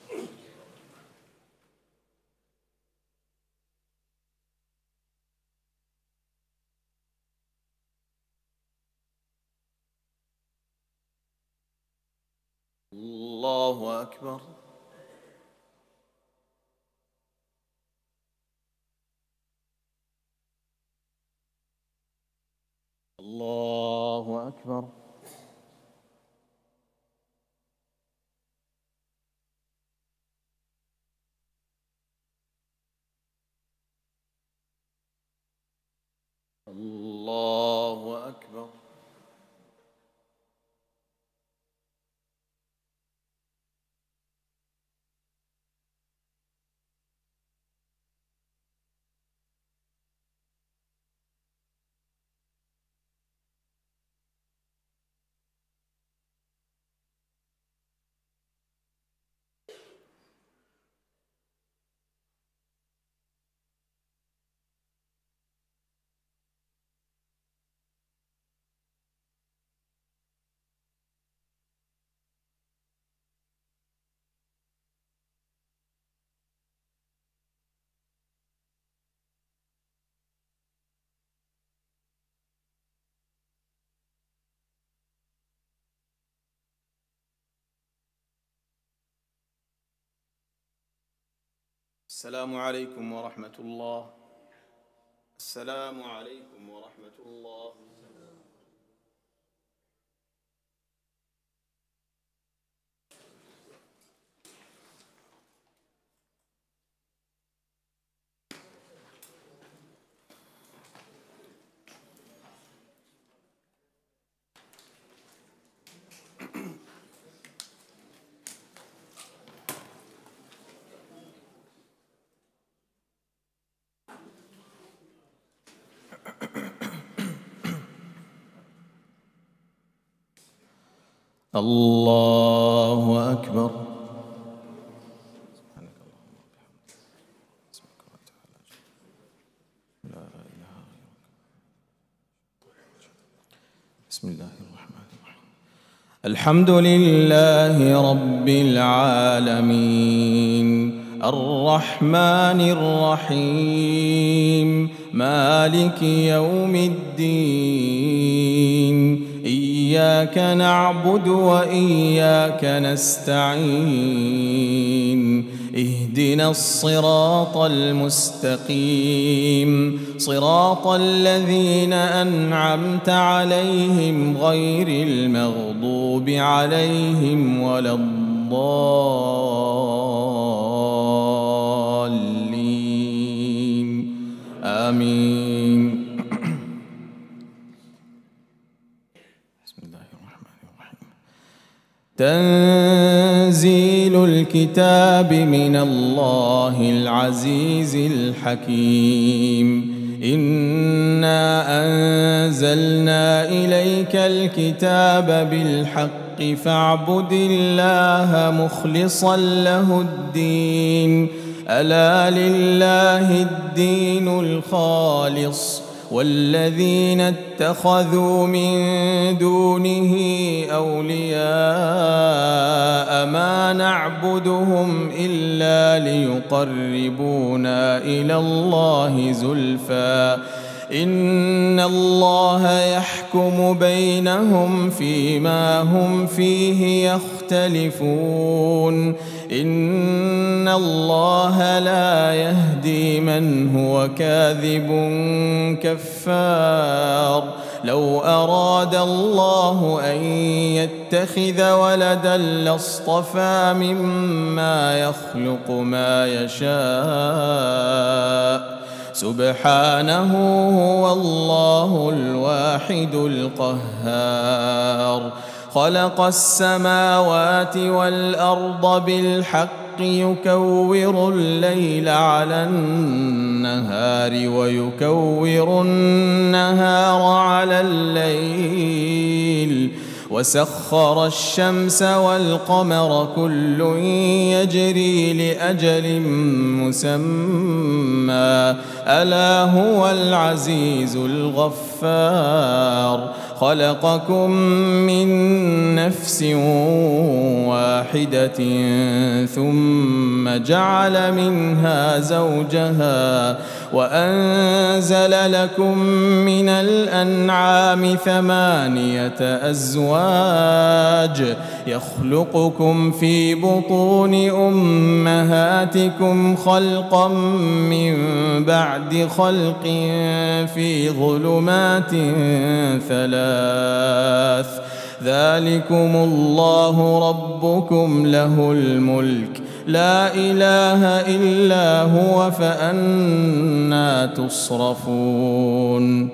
الله أكبر الله أكبر الله أكبر السلام عليكم ورحمة الله. السلام عليكم ورحمة الله. الله أكبر. بسم الله الرحمن الرحيم. الحمد لله رب العالمين الرحمن الرحيم مالك يوم الدين إياك نعبد وإياك نستعين اهدنا الصراط المستقيم صراط الذين أنعمت عليهم غير المغضوب عليهم ولا الضالين آمين. تنزيل الكتاب من الله العزيز الحكيم إنا أنزلنا إليك الكتاب بالحق فاعبد الله مخلصا له الدين ألا لله الدين الخالص والذين اتخذوا من دونه أولياء ما نعبدهم إلا ليقربونا إلى الله زلفى إن الله يحكم بينهم فيما هم فيه يختلفون إن الله لا يهدي من هو كاذب كفار لو أراد الله أن يتخذ ولدا لاصطفى مما يخلق ما يشاء سبحانه هو الله الواحد القهار خلق السماوات والأرض بالحق يكور الليل على النهار ويكور النهار على الليل وسخر الشمس والقمر كل يجري لأجل مسمى ألا هو العزيز الغفار خلقكم من نفس واحدة ثم جعل منها زوجها وأنزل لكم من الأنعام ثمانية أزواج يخلقكم في بطون أمهاتكم خلقا من بعد خلق في ظلمات ثلاث ذلكم الله ربكم له الملك لا إله إلا هو فأنى تصرفون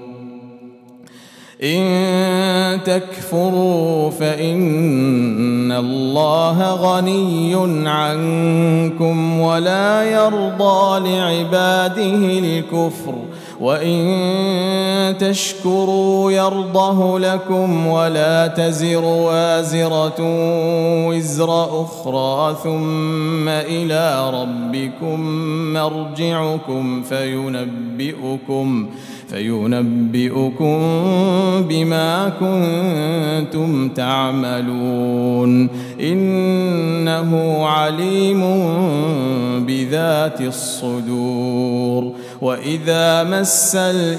إن تكفروا فإن الله غني عنكم ولا يرضى لعباده الكفر وإن تشكروا يرضه لكم ولا تزر وازرة وزر أخرى ثم إلى ربكم مرجعكم فينبئكم فينبئكم بما كنتم تعملون إنه عليم بذات الصدور وإذا مس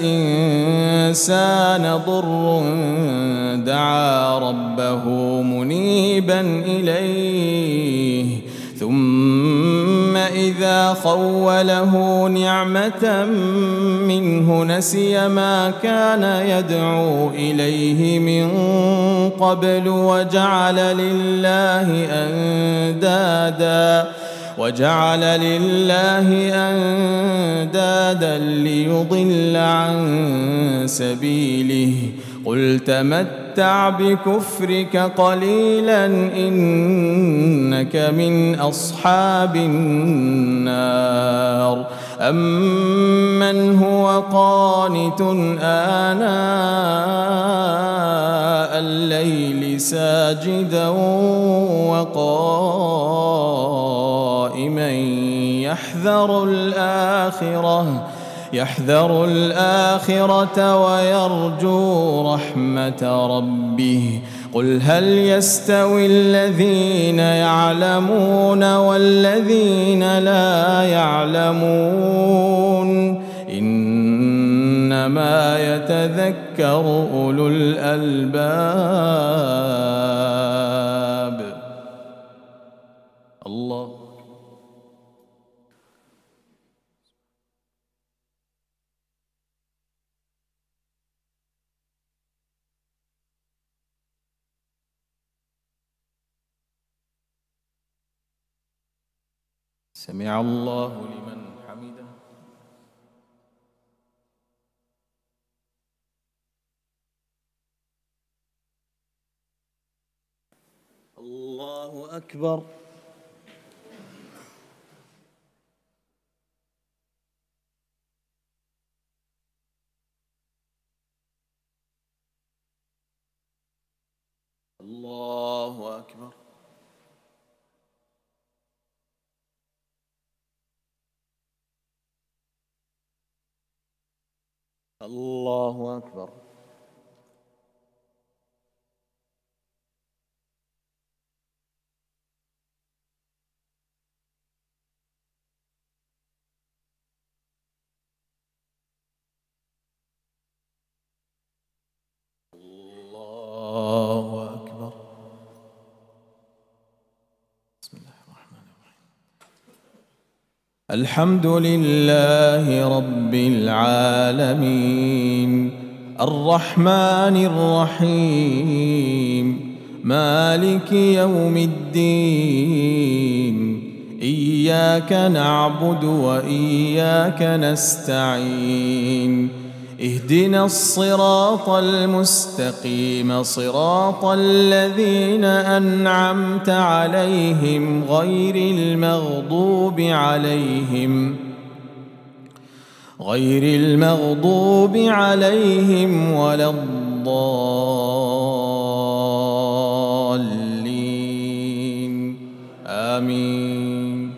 الإنسان ضر دعا ربه منيبا إليه ثم إذا خوله نعمة منه نسي ما كان يدعو إليه من قبل وجعل لله أندادا وجعل لله أندادا ليضل عن سبيله قل تمتع بكفرك قليلا إنك من أصحاب النار أمن هو قانت آناء الليل ساجدا وقائما يحذر الآخرة يحذر الآخرة ويرجو رحمة ربه قل هل يستوي الذين يعلمون والذين لا يعلمون إنما يتذكر أولو الألباب. الله سمع الله لمن حمده. الله أكبر. الله أكبر. الله أكبر. الله أكبر. بسم الله الرحمن الرحيم. الحمد لله رب العالمين الرحمن الرحيم مالك يوم الدين إياك نعبد وإياك نستعين اهدنا الصراط المستقيم صراط الذين أنعمت عليهم غير المغضوب عليهم غير المغضوب عليهم ولا الضالين آمين.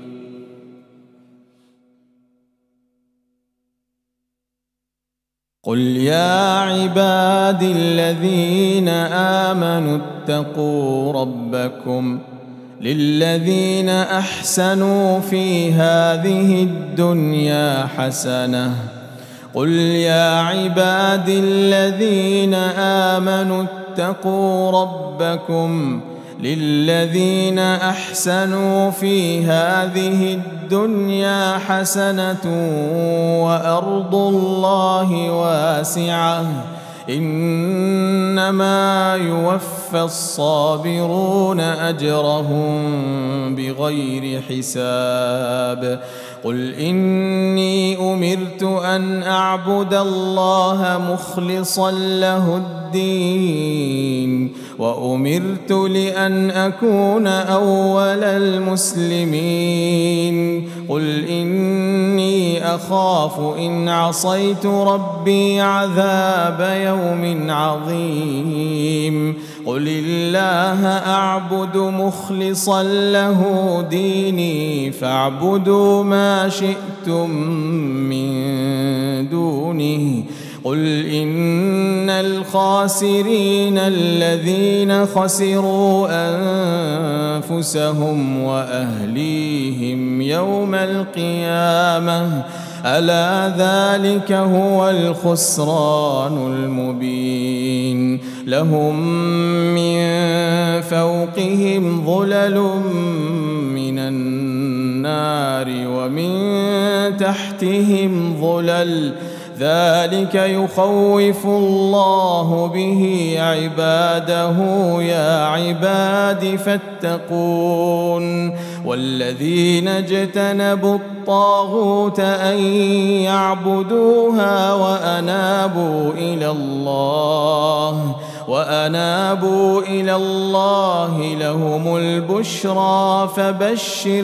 قل يا عبادي الذين آمنوا اتقوا ربكم للذين أحسنوا في هذه الدنيا حسنة قل يا عبادي الذين آمنوا اتقوا ربكم للذين أحسنوا في هذه الدنيا حسنة وأرض الله واسعة إنما يوفى الصابرون أجرهم بغير حساب قل إني أمرت أن أعبد الله مخلصا له الدين وأمرت لأن أكون أول المسلمين قل إني أخاف إن عصيت ربي عذاب يوم عظيم قل الله أعبد مخلصا له ديني فاعبدوا ما شئتم من دونه قل إن الخاسرين الذين خسروا أنفسهم وأهليهم يوم القيامة ألا ذلك هو الخسران المبين لهم من فوقهم ظلل من النار النار ومن تحتهم ظلل ذلك يخوف الله به عباده يا عباد فاتقون والذين اجتنبوا الطاغوت أن يعبدوها وأنابوا إلى الله وأنابوا إلى الله لهم البشرى فبشر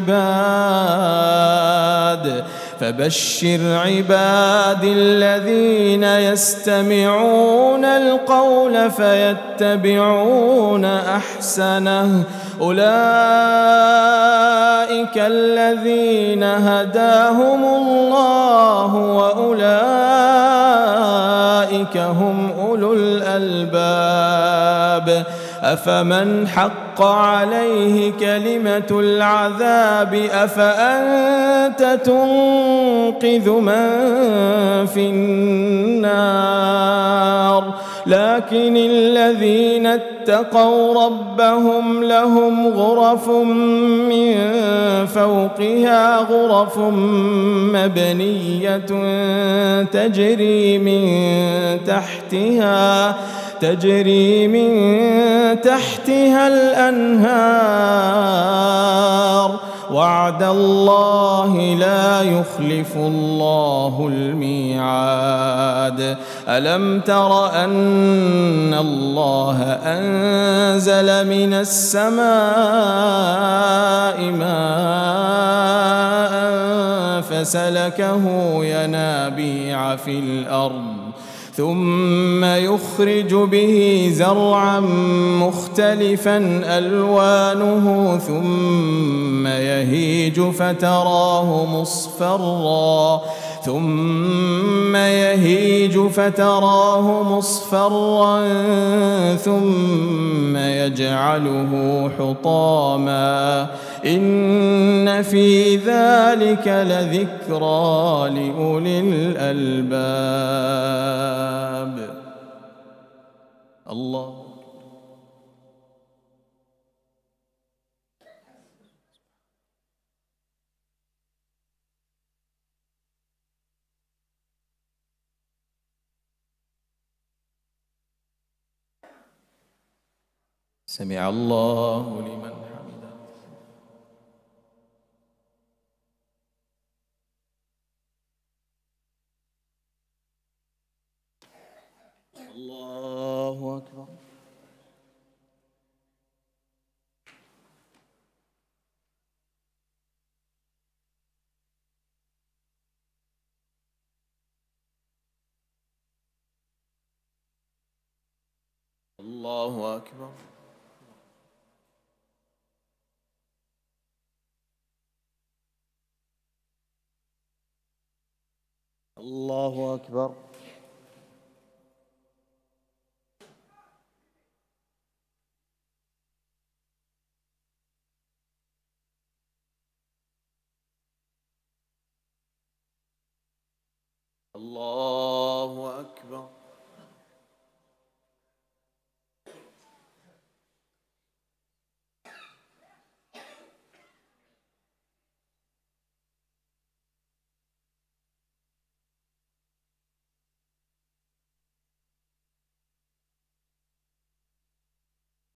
عباد فبشر عباد الذين يستمعون القول فيتبعون أحسنه أولئك الذين هداهم الله وأولئك هم أولو الألباب أفمن حق عليه كلمة العذاب أفأنت تنقذ من في النار لكن الذين اتقوا ربهم لهم غرف من فوقها غرف مبنية تجري من تحتها تجري من تحتها الأنهار وعد الله لا يخلف الله الميعاد ألم تر أن الله أنزل من السماء ماء فسلكه ينابيع في الأرض ثم يخرج به زرعا مختلفا ألوانه ثم يهيج فتراه مصفرا ثم يهيج فتراه مصفرا ثم يجعله حطاما إن في ذلك لذكرى لأولي الألباب الله سمع الله لمن حمده الله أكبر الله أكبر الله أكبر الله